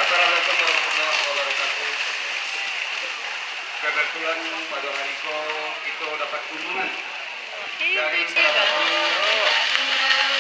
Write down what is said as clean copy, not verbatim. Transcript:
Assalamualaikum warahmatullahi wabarakatuh. Kebetulan pada hari itu dapat kunjungan dari salah satu